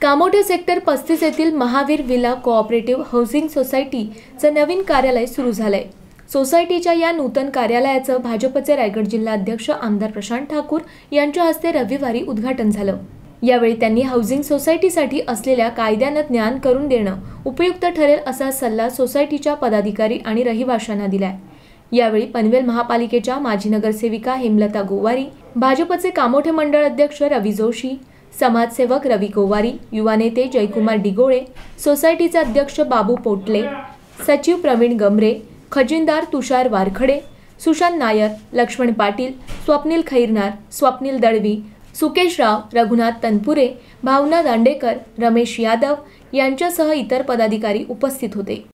Kamothe sector 35 येथील Mahavir villa cooperative housing सोसायटीचं नवीन कार्यालय सुरू झालंय। सोसायटीच्या या नूतन कार्यालयाचं भाजपचे रायगड जिल्हा अध्यक्ष आमदार प्रशांत ठाकूर यांच्या हस्ते रविवारी उद्घाटन झालं। यावेळी त्यांनी हाऊसिंग सोसायटीसाठी असलेल्या कायद्यानं ज्ञान करून देणं उपयुक्त ठरेल असा सल्ला सोसायटीच्या पदाधिकारी आणि रहिवाशांना दिलाय। यावेळी पनवेल महापालिकेच्या माजी नगरसेविका हेमलता गोवारी, भाजपचे कामोठे मंडळ अध्यक्ष रवी जोशी, समाजसेवक रवी गोवारी, युवा नेते जयकुमार डिगोळे, सोसायटीचे अध्यक्ष बाबू पोटले, सचिव प्रवीण गमरे, खजिनदार तुषार वारखडे, सुशांत नायर, लक्ष्मण पाटील, स्वप्नील खैरनार, स्वप्नील दळवी, सुकेश राव, रघुनाथ तनपुरे, भावना दांडेकर, रमेश यादव यांच्यासह इतर पदाधिकारी उपस्थित होते।